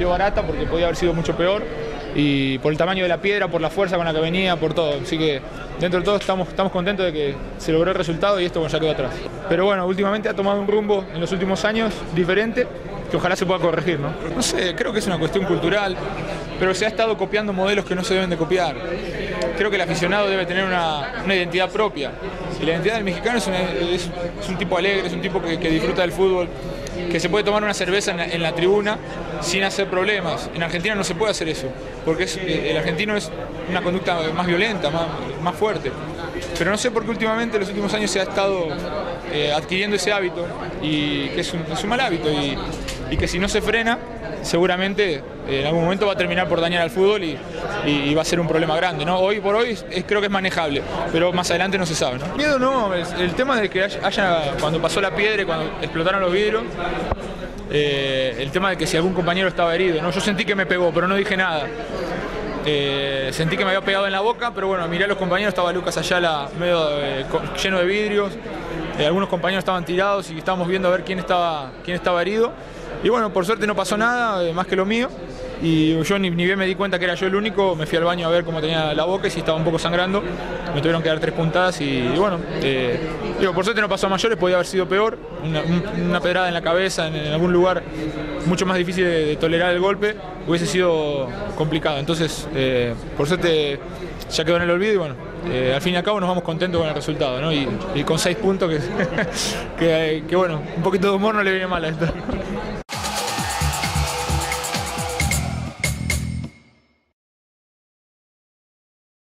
salió barata porque podía haber sido mucho peor. Y por el tamaño de la piedra, por la fuerza con la que venía, por todo. Así que dentro de todo estamos contentos de que se logró el resultado y esto bueno, ya quedó atrás. Pero bueno, últimamente ha tomado un rumbo en los últimos años diferente, que ojalá se pueda corregir, ¿no? No sé, creo que es una cuestión cultural, pero se ha estado copiando modelos que no se deben de copiar. Creo que el aficionado debe tener una identidad propia. Y la identidad del mexicano es un tipo alegre, es un tipo que disfruta del fútbol, que se puede tomar una cerveza en la tribuna sin hacer problemas. En Argentina no se puede hacer eso, porque el argentino es una conducta más violenta, más fuerte. Pero no sé por qué últimamente, en los últimos años, se ha estado adquiriendo ese hábito, y que es un mal hábito, y que si no se frena, seguramente en algún momento va a terminar por dañar al fútbol y va a ser un problema grande, ¿no? Hoy por hoy creo que es manejable, pero más adelante no se sabe, ¿no? Miedo no, el tema de que cuando pasó la piedra y cuando explotaron los vidrios, el tema de que si algún compañero estaba herido, ¿no? Yo sentí que me pegó, pero no dije nada. Sentí que me había pegado en la boca, pero bueno, miré a los compañeros, estaba Lucas Ayala medio lleno de vidrios, algunos compañeros estaban tirados y estábamos viendo a ver quién estaba herido. Y bueno, por suerte no pasó nada, más que lo mío, y yo ni bien me di cuenta que era yo el único, me fui al baño a ver cómo tenía la boca y si estaba un poco sangrando, me tuvieron que dar 3 puntadas y bueno, por suerte no pasó a mayores, podía haber sido peor, una pedrada en la cabeza, en algún lugar mucho más difícil de tolerar el golpe, hubiese sido complicado. Entonces, por suerte ya quedó en el olvido y bueno, al fin y al cabo nos vamos contentos con el resultado, ¿no? Y con 6 puntos que bueno, un poquito de humor no le viene mal a esto.